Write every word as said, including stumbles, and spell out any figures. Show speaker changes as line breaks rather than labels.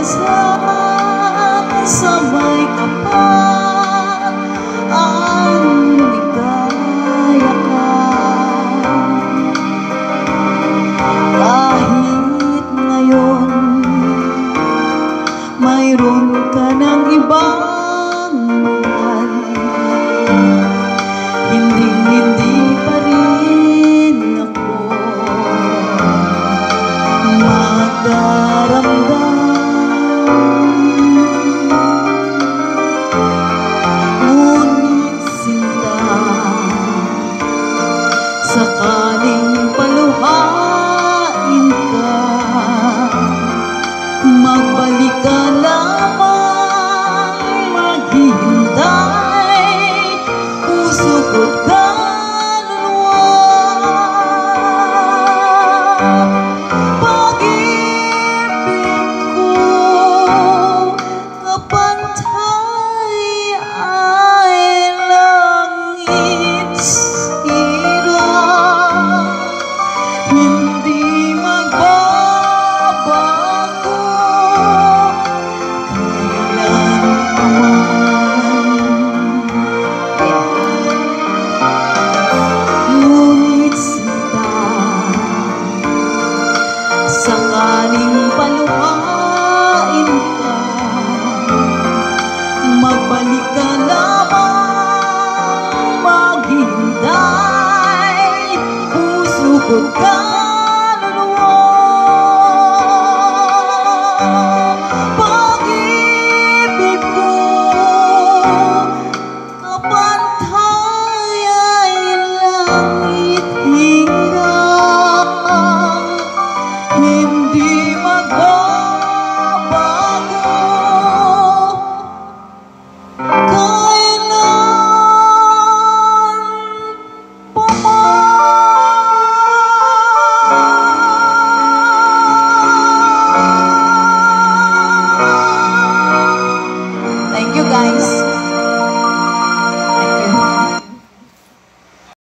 wasak sa may kapal ang ligaya ka. Kahit ngayon mayroon ka ng ibang mahal, hindi-hindi pa rin ako magdaramdam. Ngunit sinta, sakaling paluhain ka, magbalik ka lamang, maghihintay, puso ko't kaluluwa. Pag-ibig ko kapantay ay langit sira, hindi magbabago kailanman. Ngunit sinta, sakaling paluhain ka, magbalik ka lamang, maghihintay, puso ko't